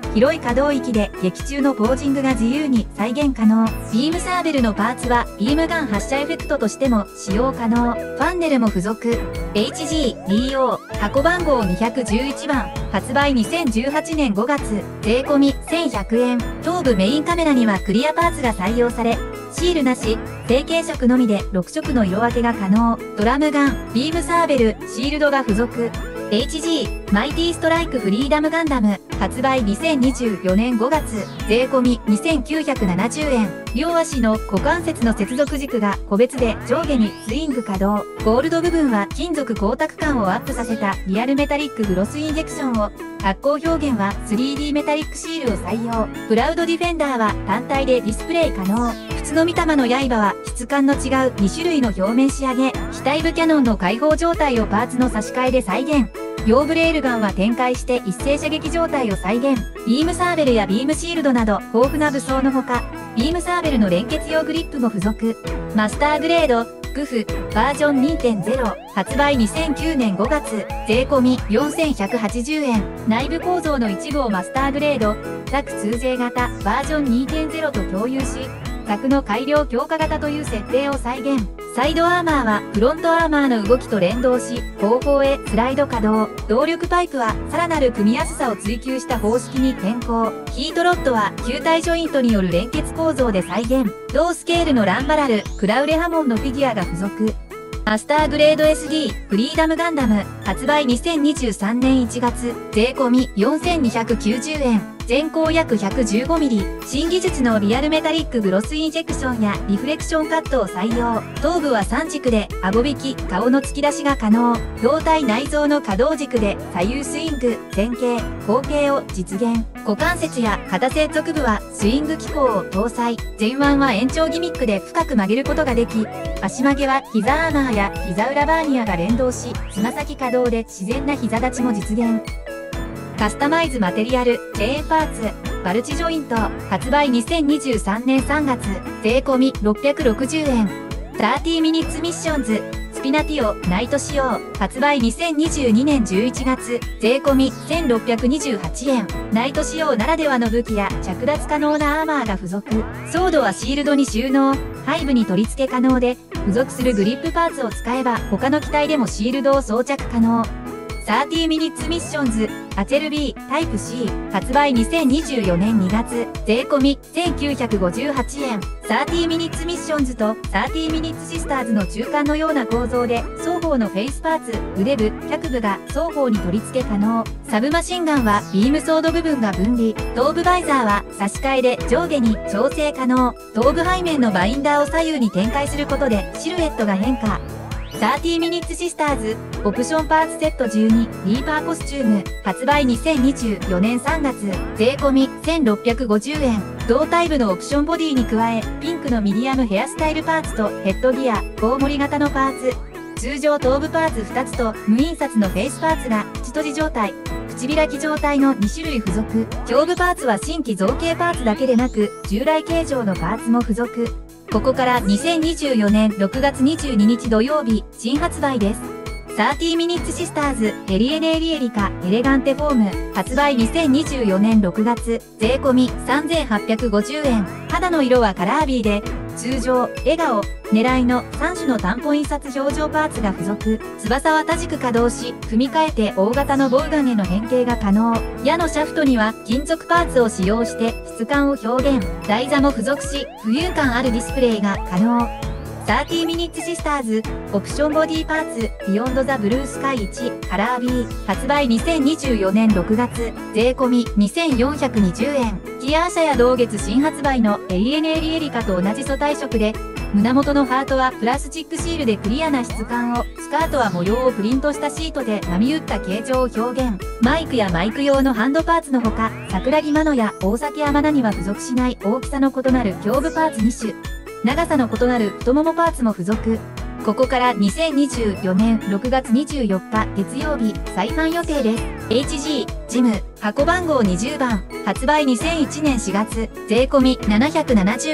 広い可動域で劇中のポージングが自由に再現可能。ビームサーベルのパーツはビームガン発射エフェクトとしても使用可能。ファンネルも付属。エイチジーディーオー 箱番号にひゃくじゅういちばん、発売にせんじゅうはちねんごがつ、税込みせんひゃくえん。頭部メインカメラにはクリアパーツが採用され、シールなし、成型色のみでろくしょくの色分けが可能。ドラムガン、ビームサーベル、シールドが付属。エイチジー マイティストライクフリーダムガンダム、発売にせんにじゅうよねんごがつ、税込みにせんきゅうひゃくななじゅうえん。両足の股関節の接続軸が個別で上下にスイング可動。ゴールド部分は金属光沢感をアップさせたリアルメタリックグロスインジェクションを、発光表現は スリーディー メタリックシールを採用。プラウドディフェンダーは単体でディスプレイ可能。普通の御霊の刃は質感の違うに種類の表面仕上げ。機体部キャノンの開放状態をパーツの差し替えで再現。両ブレールガンは展開して一斉射撃状態を再現。ビームサーベルやビームシールドなど豊富な武装のほか、ビームサーベルの連結用グリップも付属。マスターグレード、グフ、バージョン にてんゼロ、発売にせんきゅうねんごがつ、税込みよんせんひゃくはちじゅうえん。内部構造の一部をマスターグレード、ザク ツージェー 型、バージョン にてんゼロ と共有し、ザクの改良強化型という設定を再現。サイドアーマーはフロントアーマーの動きと連動し、後方へスライド可動。動力パイプはさらなる組みやすさを追求した方式に変更。ヒートロッドは球体ジョイントによる連結構造で再現。同スケールのランバラル、クラウレハモンのフィギュアが付属。マスターグレード エスディー フリーダムガンダム、発売にせんにじゅうさんねんいちがつ、税込みよんせんにひゃくきゅうじゅうえん。全高約 ひゃくじゅうごミリ。新技術のリアルメタリックグロスインジェクションやリフレクションカットを採用。頭部はさん軸で、顎引き、顔の突き出しが可能。胴体内臓の可動軸で左右スイング、前傾、後傾を実現。股関節や肩接続部はスイング機構を搭載。前腕は延長ギミックで深く曲げることができ、足曲げは膝アーマーや膝裏バーニアが連動し、つま先可動で自然な膝立ちも実現。カスタマイズマテリアル、チェーンパーツ、バルチジョイント、発売にせんにじゅうさんねんさんがつ、税込みろっぴゃくろくじゅうえん。さんじゅうミニッツミッションズ、スピナティオ、ナイト仕様、発売にせんにじゅうにねんじゅういちがつ、税込みせんろっぴゃくにじゅうはちえん。ナイト仕様ならではの武器や着脱可能なアーマーが付属。ソードはシールドに収納、背部に取り付け可能で、付属するグリップパーツを使えば他の機体でもシールドを装着可能。さんじゅうミニッツミッションズ、アチェル ビー タイプ シー、発売にせんにじゅうよねんにがつ、税込みせんきゅうひゃくごじゅうはちえん。さんじゅうミニッツミッションズとさんじゅうミニッツシスターズの中間のような構造で、双方のフェイスパーツ、腕部、脚部が双方に取り付け可能。サブマシンガンはビームソード部分が分離。頭部バイザーは差し替えで上下に調整可能。頭部背面のバインダーを左右に展開することでシルエットが変化。さんじゅうミニッツシスターズ、オプションパーツセットじゅうに、リーパーコスチューム、発売にせんにじゅうよねんさんがつ、税込みせんろっぴゃくごじゅうえん。胴体部のオプションボディに加え、ピンクのミディアムヘアスタイルパーツとヘッドギア、コウモリ型のパーツ。通常頭部パーツふたつと無印刷のフェイスパーツが口閉じ状態、口開き状態のにしゅるい付属。胸部パーツは新規造形パーツだけでなく、従来形状のパーツも付属。ここからにせんにじゅうよねんろくがつにじゅうににち土曜日、新発売です。さんじゅうミニッツシスターズ、エリエネエリエリカ、エレガンテフォーム、発売にせんにじゅうよねんろくがつ、税込みさんぜんはっぴゃくごじゅうえん。肌の色はカラービーで、通常、笑顔、狙いのさん種の担保印刷表情パーツが付属。翼は多軸可動し、組み替えて大型のボウガンへの変形が可能。矢のシャフトには金属パーツを使用して質感を表現。台座も付属し、浮遊感あるディスプレイが可能。さんじゅうミニッツシスターズ、オプションボディパーツ、ビヨンドザブルースカイいち、カラー ビー、発売にせんにじゅうよねんろくがつ、税込みにせんよんひゃくにじゅうえん。キアー社や同月新発売のエリエネエリエリカと同じ素体色で、胸元のハートはプラスチックシールでクリアな質感を、スカートは模様をプリントしたシートで波打った形状を表現。マイクやマイク用のハンドパーツのほか、桜木マノや大崎山名には付属しない大きさの異なる胸部パーツにしゅ。長さの異なる太ももパーツも付属。ここからにせんにじゅうよねんろくがつにじゅうよっか月曜日再販予定です。エイチジー ジム箱番号にじゅうばん発売にせんいちねんしがつ税込みななひゃくななじゅうえん。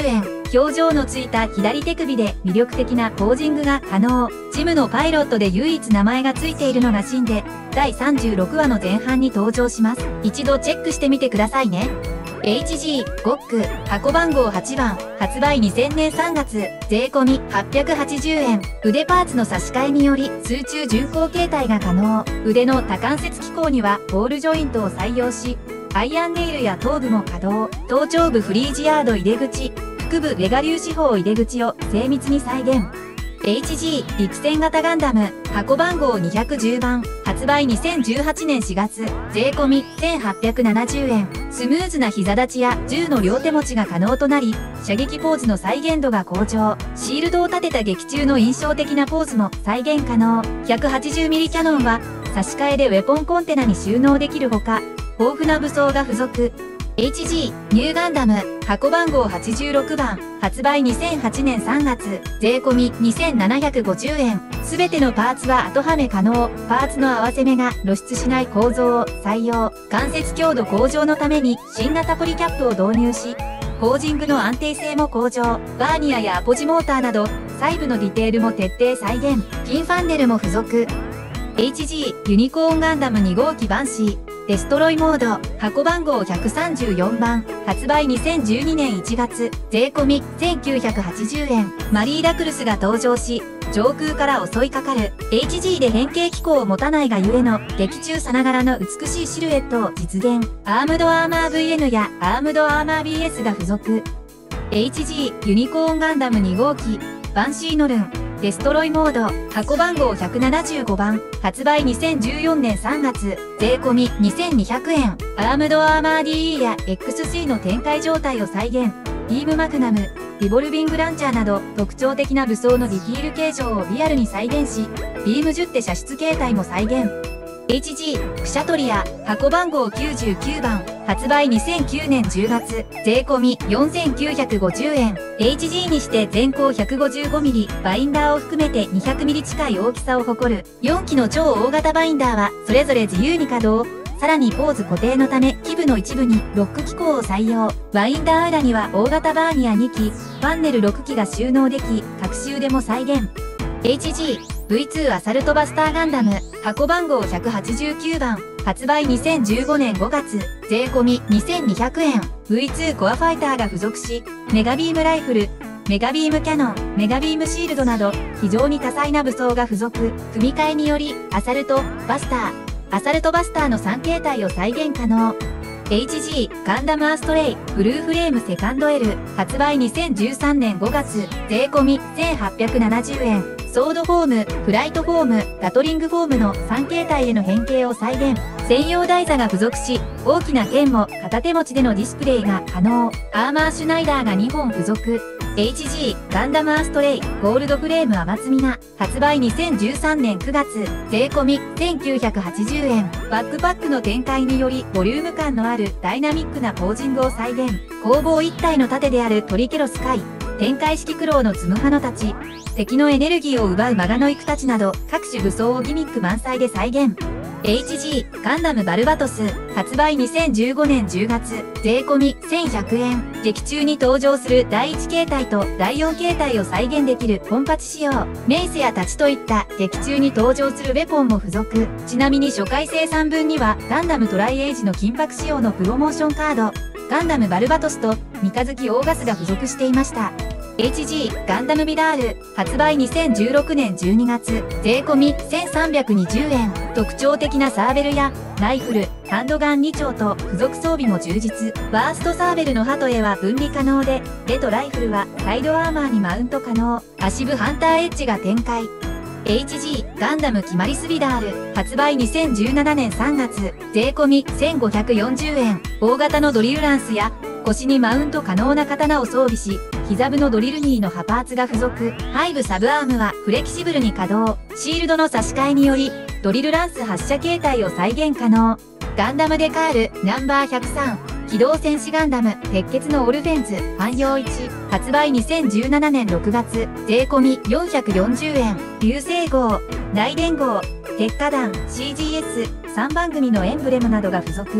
表情のついた左手首で魅力的なポージングが可能。ジムのパイロットで唯一名前がついているのがシンで、だいさんじゅうろくわの前半に登場します。一度チェックしてみてくださいね。エイチジー ゴック箱番号はちばん発売にせんねんさんがつ税込みはっぴゃくはちじゅうえん腕パーツの差し替えにより水中巡航形態が可能。腕の多関節機構にはボールジョイントを採用しアイアンネイルや頭部も可動。頭頂部フリージヤード入れ口腹部レガ粒子砲入れ口を精密に再現。エイチジー 陸戦型ガンダム箱番号にひゃくじゅうばん発売にせんじゅうはちねんしがつ税込みせんはっぴゃくななじゅうえん。スムーズな膝立ちや銃の両手持ちが可能となり射撃ポーズの再現度が向上。シールドを立てた劇中の印象的なポーズも再現可能。 ひゃくはちじゅうミリ キャノンは差し替えでウェポンコンテナに収納できるほか豊富な武装が付属。エイチジー ニューガンダム箱番号はちじゅうろくばん発売にせんはちねんさんがつ税込みにせんななひゃくごじゅうえん。すべてのパーツは後はめ可能。パーツの合わせ目が露出しない構造を採用。関節強度向上のために新型ポリキャップを導入しポージングの安定性も向上。バーニアやアポジモーターなど細部のディテールも徹底再現。ピンファンネルも付属。エイチジー ユニコーンガンダムにごうきバンシーデストロイモード箱番号ひゃくさんじゅうよんばん発売にせんじゅうにねんいちがつ税込みせんきゅうひゃくはちじゅうえん。マリー・ラクルスが登場し上空から襲いかかる。 エイチジー で変形機構を持たないがゆえの劇中さながらの美しいシルエットを実現。アームドアーマー ブイエヌ やアームドアーマー ビーエス が付属。 エイチジー ユニコーンガンダムにごうきバンシーノルンデストロイモード箱番号ひゃくななじゅうごばん発売にせんじゅうよねんさんがつ税込みにせんにひゃくえん。アームドアーマー ディーイー や エックスシー の展開状態を再現。ビームマグナムリボルビングランチャーなど特徴的な武装のディティール形状をリアルに再現しビームじゅって射出形態も再現。エイチジー クシャトリア箱番号きゅうじゅうきゅうばん発売にせんきゅうねんじゅうがつ税込みよんせんきゅうひゃくごじゅうえん。 エイチジー にして全高 ひゃくごじゅうごミリ バインダーを含めて にひゃくミリ 近い大きさを誇るよんきの超大型バインダーはそれぞれ自由に稼働。さらにポーズ固定のため基部の一部にロック機構を採用。バインダー裏には大型バーニアにきパンネルろくきが収納でき各種腕も再現。 エイチジーブイツー アサルトバスターガンダム箱番号ひゃくはちじゅうきゅうばん発売にせんじゅうごねんごがつ税込みにせんにひゃくえん。 ブイツー コアファイターが付属しメガビームライフルメガビームキャノンメガビームシールドなど非常に多彩な武装が付属。組み替えによりアサルトバスターアサルトバスターのさん形態を再現可能。エイチジー ガンダムアーストレイブルーフレームセカンド L 発売にせんじゅうさんねんごがつ税込みせんはっぴゃくななじゅうえん。ソードフォームフライトフォームガトリングフォームのさん形態への変形を再現。専用台座が付属し大きな剣も片手持ちでのディスプレイが可能。アーマーシュナイダーがにほん付属。エイチジー ガンダムアーストレイゴールドフレームアマツミナ発売にせんじゅうさんねんくがつ税込みせんきゅうひゃくはちじゅうえん。バックパックの展開によりボリューム感のあるダイナミックなポージングを再現。攻防一体の盾であるトリケロスカイ展開式クロウのツムハノたち敵のエネルギーを奪うマガノイクたちなど各種武装をギミック満載で再現。エイチジー ガンダムバルバトス発売にせんじゅうごねんじゅうがつ税込みせんひゃくえん。劇中に登場するだいいち形態とだいよん形態を再現できるコンパチ仕様。メイスやタチといった劇中に登場するウェポンも付属。ちなみに初回生産分にはガンダムトライエイジの金箔仕様のプロモーションカードガンダムバルバトスと三日月オーガスが付属していました。エイチジー ガンダムビラール発売にせんじゅうろくねんじゅうにがつ税込みせんさんびゃくにじゅうえん。特徴的なサーベルやライフルハンドガンに丁と付属装備も充実。バーストサーベルのハトエは分離可能でレとライフルはサイドアーマーにマウント可能。足部ハンターエッジが展開。エイチジー ガンダムキマリスビダール発売にせんじゅうななねんさんがつ税込みせんごひゃくよんじゅうえん。大型のドリルランスや腰にマウント可能な刀を装備し膝部のドリルニーの刃パーツが付属。背部サブアームはフレキシブルに稼働。シールドの差し替えによりドリルランス発射形態を再現可能。ガンダムデカールナンバーひゃくさん機動戦士ガンダム鉄血のオルフェンズファン用いち発売にせんじゅうななねんろくがつ税込みよんひゃくよんじゅうえん。流星号大連号鉄火団 シージーエスさん 番組のエンブレムなどが付属。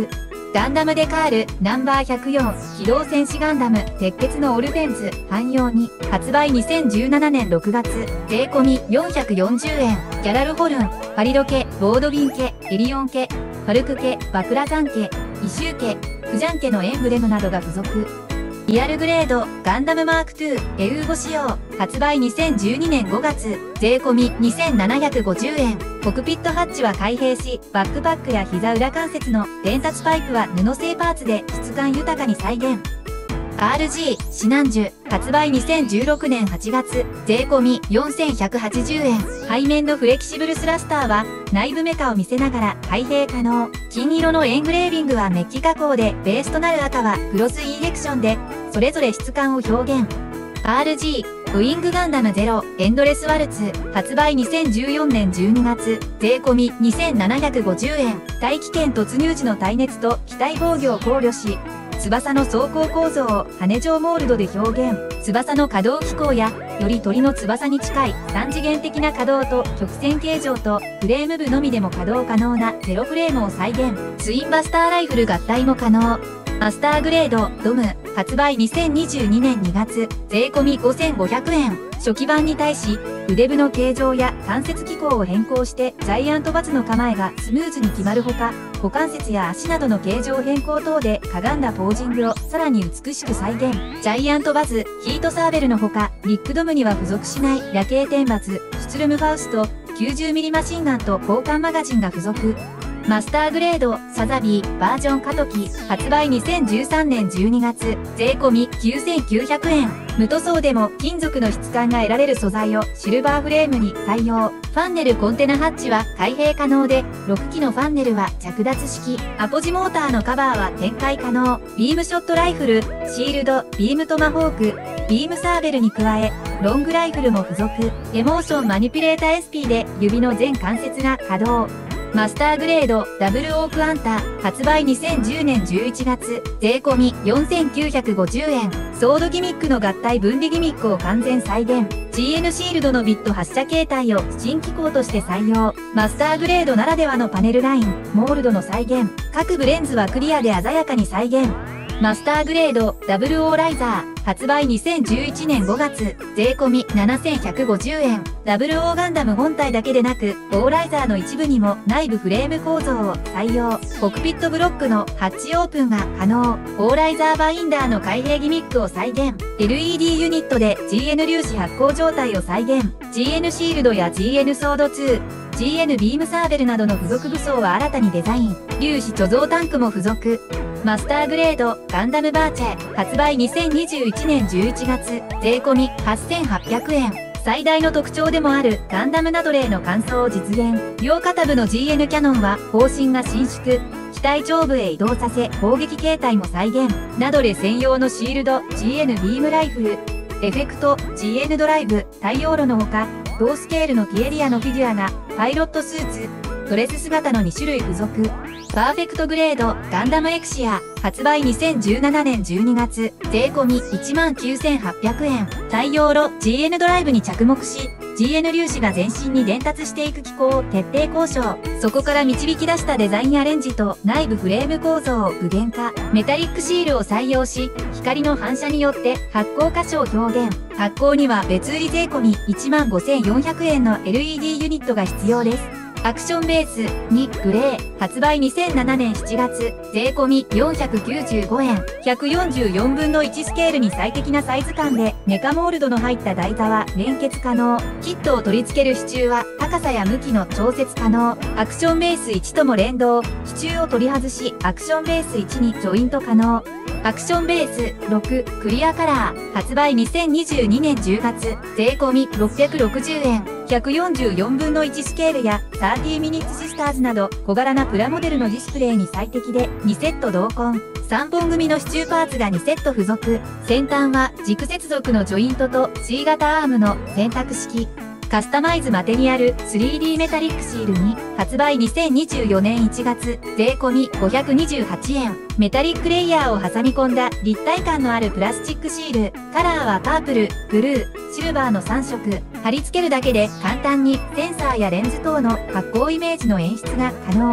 ガンダムデカールナンバーひゃくよん機動戦士ガンダム鉄血のオルフェンズ汎用に発売にせんじゅうななねんろくがつ税込みよんひゃくよんじゅうえん。ギャラルホルン、パリロ家、ボードビン家、エリオン家、ファルク家、バクラザン家、イシュー家、フジャン家のエンブレムなどが付属。リアルグレードガンダムマークツーエウーゴ仕様発売にせんじゅうにねんごがつ税込みにせんななひゃくごじゅうえん。コクピットハッチは開閉し、バックパックや膝裏関節の伝達パイプは布製パーツで質感豊かに再現。アールジー シナンジュ発売にせんじゅうろくねんはちがつ税込みよんせんひゃくはちじゅうえん。背面のフレキシブルスラスターは内部メカを見せながら開閉可能。金色のエングレービングはメッキ加工で、ベースとなる赤はクロスインジェクションでそれぞれ質感を表現。アールジー ウィングガンダムゼロエンドレスワルツ発売にせんじゅうよねんじゅうにがつ税込みにせんななひゃくごじゅうえん。大気圏突入時の耐熱と機体防御を考慮し、翼の装甲構造を羽状モールドで表現。翼の可動機構や、より鳥の翼に近い三次元的な可動と曲線形状とフレーム部のみでも稼働可能なゼロフレームを再現。ツインバスターライフル合体も可能。マスターグレードドム発売にせんにじゅうにねんにがつ税込みごせんごひゃくえん。初期版に対し腕部の形状や関節機構を変更してジャイアントバズの構えがスムーズに決まるほか、股関節や足などの形状変更等でかがんだポージングをさらに美しく再現。ジャイアントバズヒートサーベルのほか、リックドムには付属しない夜景天罰シュツルムファウスト きゅうじゅうミリ マシンガンと交換マガジンが付属。マスターグレードサザビーバージョンカトキ発売にせんじゅうさんねんじゅうにがつ税込みきゅうせんきゅうひゃくえん。無塗装でも金属の質感が得られる素材をシルバーフレームに採用。ファンネルコンテナハッチは開閉可能で、ろくきのファンネルは着脱式。アポジモーターのカバーは展開可能。ビームショットライフル、シールド、ビームトマホーク、ビームサーベルに加え、ロングライフルも付属。エモーションマニピュレーター エスピー で指の全関節が稼働。マスターグレードダブルオークアンタ発売にせんじゅうねんじゅういちがつ税込みよんせんきゅうひゃくごじゅうえん。ソードギミックの合体分離ギミックを完全再現。ジーエヌ シールドのビット発射形態を新機構として採用。マスターグレードならではのパネルライン、モールドの再現。各ブレンズはクリアで鮮やかに再現。マスターグレードダブルオーライザー発売にせんじゅういちねんごがつ税込みななせんひゃくごじゅうえん。ダブルオーガンダム本体だけでなく、オーライザーの一部にも内部フレーム構造を採用。コクピットブロックのハッチオープンが可能。オーライザーバインダーの開閉ギミックを再現。エルイーディー ユニットで ジーエヌ 粒子発光状態を再現。ジーエヌ シールドや ジーエヌ ソードツー、ジーエヌ ビームサーベルなどの付属武装は新たにデザイン。粒子貯蔵タンクも付属。マスターグレードガンダムバーチェ発売にせんにじゅういちねんじゅういちがつ税込みはっせんはっぴゃくえん。最大の特徴でもあるガンダムナドレーの換装を実現。両肩部の ジーエヌ キャノンは方針が伸縮。機体上部へ移動させ砲撃形態も再現。ナドレ専用のシールド ジーエヌ ビームライフル。エフェクト ジーエヌ ドライブ太陽炉のほか、同スケールのティエリアのフィギュアがパイロットスーツ、ドレス姿のにしゅるい付属。パーフェクトグレードガンダムエクシア発売にせんじゅうななねんじゅうにがつ税込みいちまんきゅうせんはっぴゃくえん。太陽炉 ジーエヌ ドライブに着目し、ジーエヌ 粒子が全身に伝達していく機構を徹底交渉。そこから導き出したデザインアレンジと内部フレーム構造を具現化。メタリックシールを採用し、光の反射によって発光箇所を表現。発光には別売り税込みいちまんごせんよんひゃくえんの エルイーディー ユニットが必要です。アクションベースにグレー発売にせんななねんしちがつ税込みよんひゃくきゅうじゅうごえん。ひゃくよんじゅうよんぶんのいちスケールに最適なサイズ感でメカモールドの入った台座は連結可能。キットを取り付ける支柱は高さや向きの調節可能。アクションベースいちとも連動。支柱を取り外しアクションベースいちにジョイント可能。アクションベースろくクリアカラー発売にせんにじゅうにねんじゅうがつ税込みろっぴゃくろくじゅうえん。ひゃくよんじゅうよんぶんのいちスケールやさんじゅうミニッツシスターズなど小柄なプラモデルのディスプレイに最適でにセット同梱。さんぼん組の支柱パーツがにセット付属。先端は軸接続のジョイントと シー 型アームの選択式。カスタマイズマテリアル スリーディー メタリックシールに発売にせんにじゅうよねんいちがつ税込みごひゃくにじゅうはちえん。メタリックレイヤーを挟み込んだ立体感のあるプラスチックシール。カラーはパープル、ブルー、シルバーのさんしょく。貼り付けるだけで簡単にセンサーやレンズ等の発光イメージの演出が可能。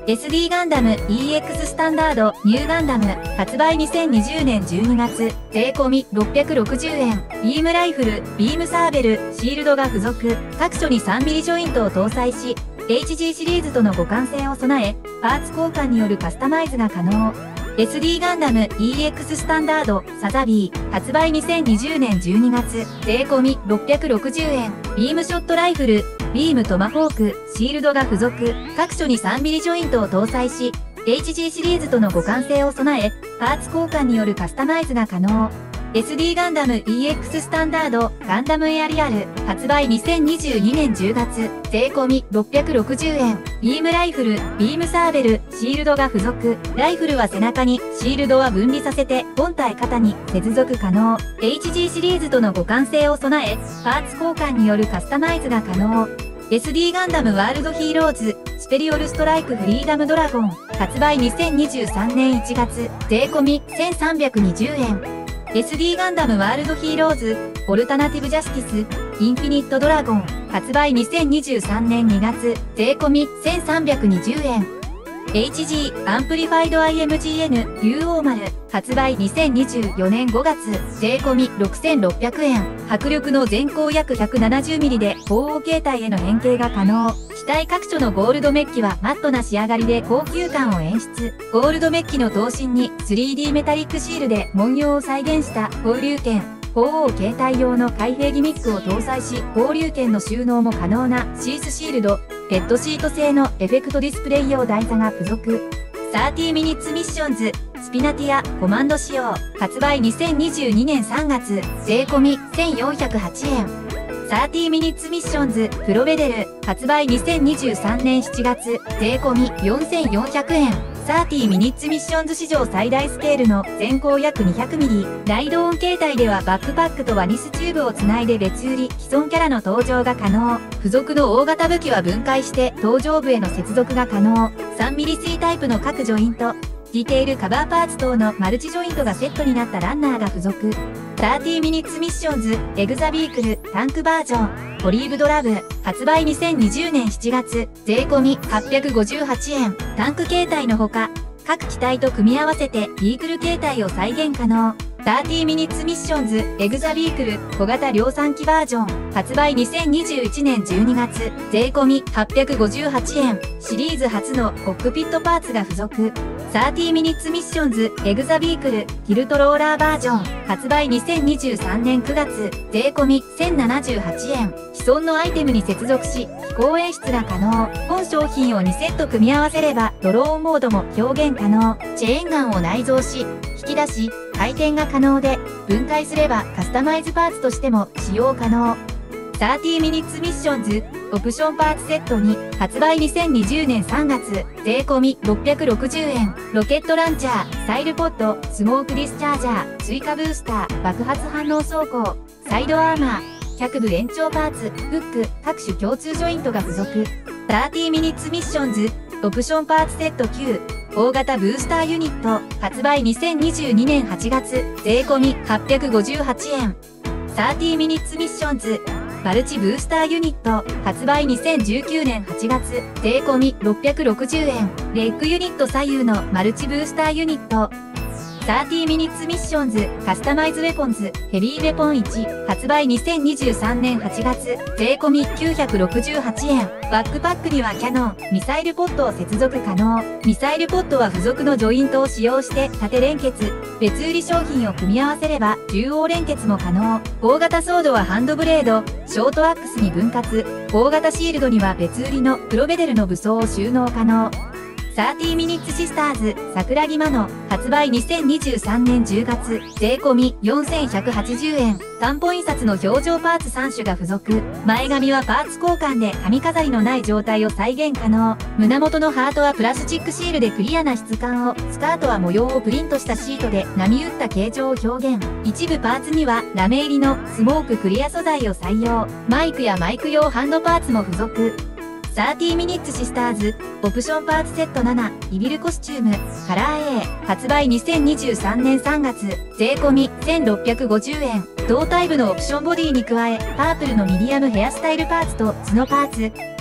エスディー ガンダム イーエックス スタンダードニューガンダム発売にせんにじゅうねんじゅうにがつ税込みろっぴゃくろくじゅうえん。ビームライフル、ビームサーベル、シールドが付属。各所に さんミリ ジョイントを搭載し、エイチジー シリーズとの互換性を備え、パーツ交換によるカスタマイズが可能。エスディー ガンダム イーエックス スタンダードサザビー発売にせんにじゅうねんじゅうにがつ税込みろっぴゃくろくじゅうえん。ビームショットライフル、ビームトマホーク、シールドが付属。各所に さんミリ ジョイントを搭載し、エイチジー シリーズとの互換性を備え、パーツ交換によるカスタマイズが可能。エスディー ガンダム イーエックス スタンダードガンダムエアリアル発売にせんにじゅうにねんじゅうがつ税込みろっぴゃくろくじゅうえん。ビームライフル、ビームサーベル、シールドが付属。ライフルは背中に、シールドは分離させて本体肩に接続可能。エイチジー シリーズとの互換性を備え、パーツ交換によるカスタマイズが可能。エスディー ガンダムワールドヒーローズスペリオルストライクフリーダムドラゴン発売にせんにじゅうさんねんいちがつ税込みせんさんびゃくにじゅうえん。エスディー ガンダムワールドヒーローズオルタナティブジャスティスインフィニットドラゴン発売にせんにじゅうさんねんにがつ税込みせんさんびゃくにじゅうえん。エイチジー アンプリファイド アイエムジーエヌ 竜王丸発売にせんにじゅうよねんごがつ税込みろくせんろっぴゃくえん。迫力の全高約 ひゃくななじゅうミリ で鳳凰形態への変形が可能。機体各所のゴールドメッキはマットな仕上がりで高級感を演出。ゴールドメッキの頭身に スリーディー メタリックシールで文様を再現した放流剣。鳳凰形態用の開閉ギミックを搭載し、放流剣の収納も可能なシースシールド、ペットシート製のエフェクトディスプレイ用台座が付属。さんじゅうミニッツミッションズスピナティアコマンド仕様発売にせんにじゅうにねんさんがつ税込みせんよんひゃくはちえん。さんじゅうミニッツミッションズプロベデル発売にせんにじゅうさんねんしちがつ税込みよんせんよんひゃくえん。さんじゅうミニッツミッションズ史上最大スケールの全高約 にひゃくミリ。ライドオン形態ではバックパックとワニスチューブをつないで別売り、既存キャラの登場が可能。付属の大型武器は分解して頭上部への接続が可能。さんミリ C タイプの各ジョイント。ディテールカバーパーツ等のマルチジョイントがセットになったランナーが付属。さんじゅうミニッツミッションズエグザビークルタンクバージョンオリーブドラブ発売にせんにじゅうねんしちがつ税込みはっぴゃくごじゅうはちえん。タンク形態のほか、各機体と組み合わせてビークル形態を再現可能。さんじゅうミニッツミッションズエグザビークル小型量産機バージョン発売にせんにじゅういちねんじゅうにがつ税込みはっぴゃくごじゅうはちえん。シリーズ初のコックピットパーツが付属。さんじゅうミニッツミッションズエグザビークルティルトローラーバージョン発売にせんにじゅうさんねんくがつ税込みせんななじゅうはちえん。既存のアイテムに接続し飛行演出が可能。本商品をにセット組み合わせればドローンモードも表現可能。チェーンガンを内蔵し引き出し回転が可能で分解すればカスタマイズパーツとしても使用可能。さんじゅうミニッツミッションズオプションパーツセットに発売にせんにじゅうねんさんがつ税込みろっぴゃくろくじゅうえん。ロケットランチャー、サイルポット、スモークディスチャージャー、追加ブースター、爆発反応装甲、サイドアーマー、脚部延長パーツ、フック、各種共通ジョイントが付属。さんじゅうミニッツミッションズオプションパーツセットきゅう大型ブースターユニット発売にせんにじゅうにねんはちがつ税込みはっぴゃくごじゅうはちえん。さんじゅうミニッツミッションズマルチブースターユニット発売にせんじゅうきゅうねんはちがつ税込みろっぴゃくろくじゅうえん。レッグユニット左右のマルチブースターユニット。さんじゅうミニッツミッションズカスタマイズウェポンズヘビーウェポンいち発売にせんにじゅうさんねんはちがつ税込みきゅうひゃくろくじゅうはちえん。バックパックにはキャノン、ミサイルポットを接続可能。ミサイルポットは付属のジョイントを使用して縦連結。別売り商品を組み合わせれば中央連結も可能。大型ソードはハンドブレード、ショートアックスに分割。大型シールドには別売りのプロベデルの武装を収納可能。さんじゅうミニッツシスターズ桜木マノ発売にせんにじゅうさんねんじゅうがつ税込みよんせんひゃくはちじゅうえん。担保印刷の表情パーツさんしゅが付属。前髪はパーツ交換で髪飾りのない状態を再現可能。胸元のハートはプラスチックシールでクリアな質感を、スカートは模様をプリントしたシートで波打った形状を表現。一部パーツにはラメ入りのスモーククリア素材を採用。マイクやマイク用ハンドパーツも付属。さんじゅうミニッツシスターズオプションパーツセットななイビルコスチュームカラー A 発売にせんにじゅうさんねんさんがつ税込みせんろっぴゃくごじゅうえん。胴体部のオプションボディに加えパープルのミディアムヘアスタイルパーツと角パーツ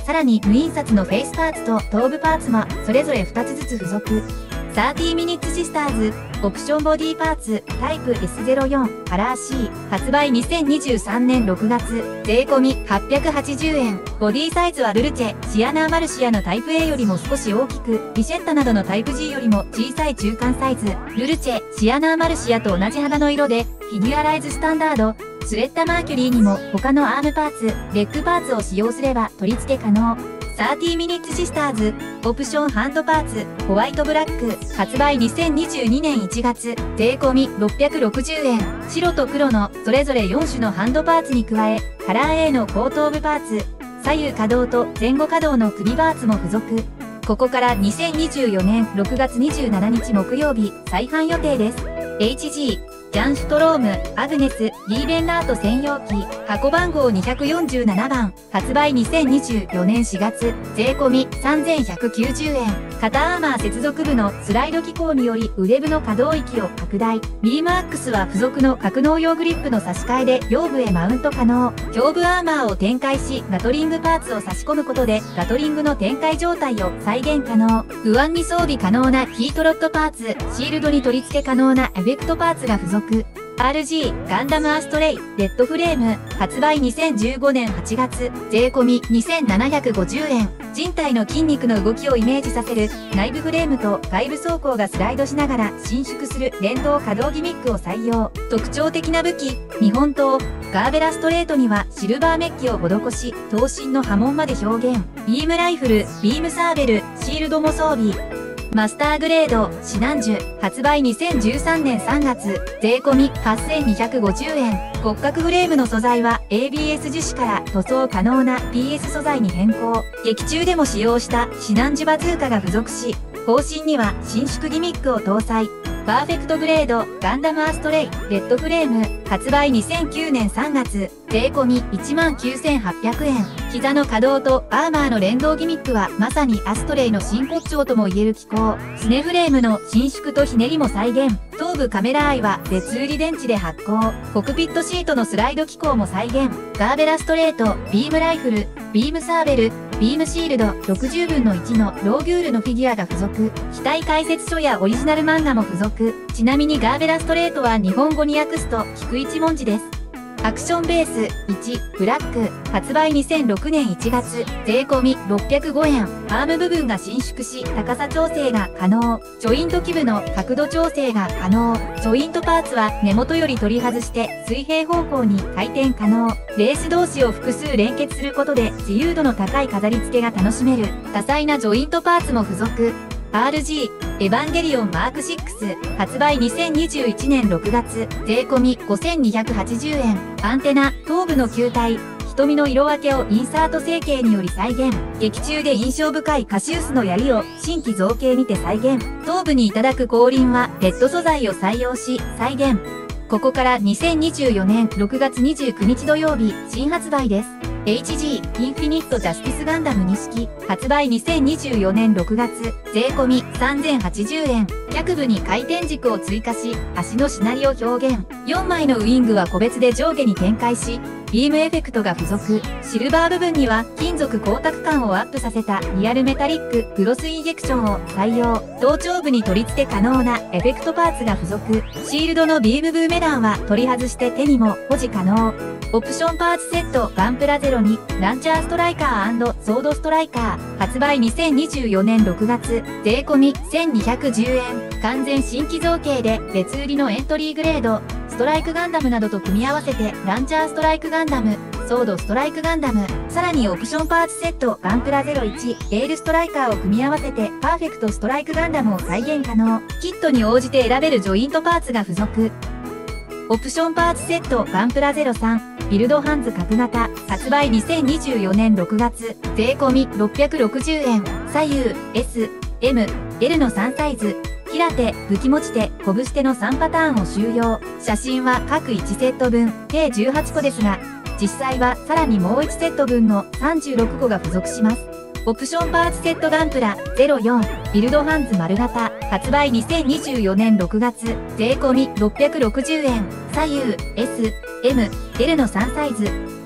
さらに無印刷のフェイスパーツと頭部パーツもそれぞれふたつずつ付属。さんじゅうミニッツシスターズ、オプションボディパーツ、タイプ エスゼロよん、カラー C、発売にせんにじゅうさんねんろくがつ、税込みはっぴゃくはちじゅうえん。ボディサイズはルルチェ、シアナーマルシアのタイプ A よりも少し大きく、ビシェッタなどのタイプ G よりも小さい中間サイズ。ルルチェ、シアナーマルシアと同じ肌の色で、フィギュアライズスタンダード。スレッタマーキュリーにも他のアームパーツ、レッグパーツを使用すれば取り付け可能。さんじゅうミニッツシスターズ、オプションハンドパーツ、ホワイトブラック、発売にせんにじゅうにねんいちがつ、税込みろっぴゃくろくじゅうえん。白と黒のそれぞれよん種のハンドパーツに加え、カラー A の後頭部パーツ、左右可動と前後可動の首パーツも付属。ここからにせんにじゅうよねんろくがつにじゅうしちにち木曜日、再販予定です。エイチジー、ジャンシュトローム、アグネス、リーベンラート専用機、箱番号にひゃくよんじゅうななばん、発売にせんにじゅうよねんしがつ、税込みさんぜんひゃくきゅうじゅうえん。肩アーマー接続部のスライド機構により腕部の可動域を拡大。ビームアックスは付属の格納用グリップの差し替えで腰部へマウント可能。胸部アーマーを展開し、ガトリングパーツを差し込むことで、ガトリングの展開状態を再現可能。右腕に装備可能なヒートロッドパーツ、シールドに取り付け可能なエフェクトパーツが付属。アールジー ガンダムアーストレイレッドフレーム発売にせんじゅうごねんはちがつ税込みにせんななひゃくごじゅうえん。人体の筋肉の動きをイメージさせる内部フレームと外部装甲がスライドしながら伸縮する連動可動ギミックを採用。特徴的な武器日本刀ガーベラストレートにはシルバーメッキを施し刀身の刃文まで表現。ビームライフルビームサーベルシールドも装備。マスターグレード、シナンジュ、発売にせんじゅうさんねんさんがつ、税込みはっせんにひゃくごじゅうえん。骨格フレームの素材は エービーエス 樹脂から塗装可能な ピーエス 素材に変更。劇中でも使用したシナンジュバズーカが付属し、後身には伸縮ギミックを搭載。パーフェクトグレード、ガンダムアーストレイ、レッドフレーム、発売にせんきゅうねんさんがつ、税込みいちまんきゅうせんはっぴゃくえん。膝の可動とアーマーの連動ギミックはまさにアストレイの真骨頂とも言える機構。スネフレームの伸縮とひねりも再現。頭部カメラアイは別売り電池で発光。コクピットシートのスライド機構も再現。ガーベラストレート、ビームライフル、ビームサーベル、ビームシールドろくじゅうぶんのいちのローギュールのフィギュアが付属。機体解説書やオリジナル漫画も付属。ちなみにガーベラストレートは日本語に訳すと菊一文字です。アクションベースいちブラック発売にせんろくねんいちがつ税込みろっぴゃくごえん。アーム部分が伸縮し高さ調整が可能。ジョイント基部の角度調整が可能。ジョイントパーツは根元より取り外して水平方向に回転可能。レース同士を複数連結することで自由度の高い飾り付けが楽しめる。多彩なジョイントパーツも付属。アールジー エヴァンゲリオンマークシックス発売にせんにじゅういちねんろくがつ税込みごせんにひゃくはちじゅうえん。アンテナ頭部の球体瞳の色分けをインサート成形により再現。劇中で印象深いカシウスの槍を新規造形にて再現。頭部にいただく後輪はレッド素材を採用し再現。ここからにせんにじゅうよねんろくがつにじゅうくにち土曜日新発売です。エイチジー インフィニットジャスティスガンダムに式発売にせんにじゅうよねんろくがつ税込みさんぜんはちじゅうえん。脚部に回転軸を追加し足のしなりを表現。よんまいのウイングは個別で上下に展開しビームエフェクトが付属。シルバー部分には金属光沢感をアップさせたリアルメタリックグロスインジェクションを採用。頭頂部に取り付け可能なエフェクトパーツが付属。シールドのビームブーメランは取り外して手にも保持可能。オプションパーツセットガンプラゼロにランチャーストライカー&ソードストライカー発売にせんにじゅうよねんろくがつ税込みせんにひゃくじゅうえん。完全新規造形で別売りのエントリーグレードストライクガンダムなどと組み合わせてランチャーストライクガンダムソードストライクガンダムさらにオプションパーツセットガンプラゼロいちエールストライカーを組み合わせてパーフェクトストライクガンダムを再現可能。キットに応じて選べるジョイントパーツが付属。オプションパーツセットガンプラゼロさんビルドハンズ角型発売にせんにじゅうよねんろくがつ税込みろっぴゃくろくじゅうえん。左右 エス、エム、エル のさんサイズ平手、武器持ち手、拳手のさんパターンを収容。写真は各いちセット分計じゅうはちこですが実際はさらにもういちセット分のさんじゅうろっこが付属します。オプションパーツセットガンプラゼロよんビルドハンズ丸型発売にせんにじゅうよねんろくがつ税込みろっぴゃくろくじゅうえん。左右 エス、エム、エル のさんサイズ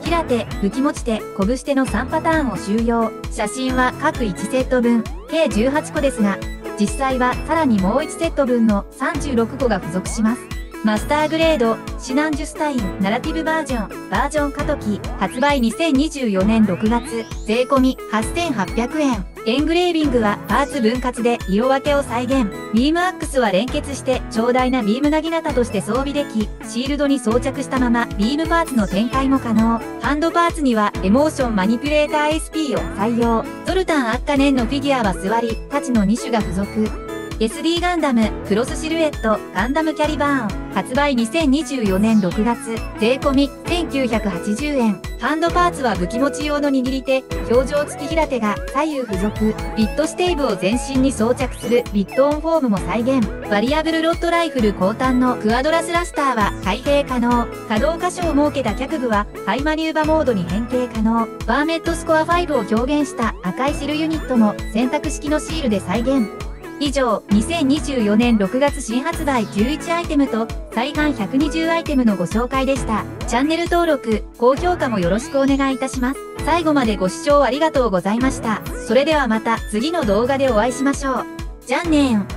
平手、武器持ち手、拳手のさんパターンを収容。写真は各いちセット分、計じゅうはちこですが、実際はさらにもういちセット分のさんじゅうろっこが付属します。マスターグレード、シナンジュスタイン、ナラティブバージョン、バージョン過渡期、発売にせんにじゅうよねんろくがつ、税込みはっせんはっぴゃくえん。エングレービングはパーツ分割で色分けを再現。ビームアックスは連結して長大なビームなぎなたとして装備でき、シールドに装着したままビームパーツの展開も可能。ハンドパーツにはエモーションマニピュレーター エスピー を採用。ゾルタン・アッカネンのフィギュアは座り、太刀のに種が付属。エスディー ガンダム、クロスシルエット、ガンダムキャリバーン。発売にせんにじゅうよねんろくがつ、税込みせんきゅうひゃくはちじゅうえん。ハンドパーツは武器持ち用の握り手、表情付き平手が左右付属。ビットステーブを全身に装着するビットオンフォームも再現。バリアブルロットライフル後端のクアドラスラスターは開閉可能。可動箇所を設けた脚部はハイマニューバモードに変形可能。バーメットスコアファイブを表現した赤いシルユニットも選択式のシールで再現。以上、にせんにじゅうよねんろくがつ新発売じゅういちアイテムと再販ひゃくにじゅうアイテムのご紹介でした。チャンネル登録、高評価もよろしくお願いいたします。最後までご視聴ありがとうございました。それではまた次の動画でお会いしましょう。じゃんねーん。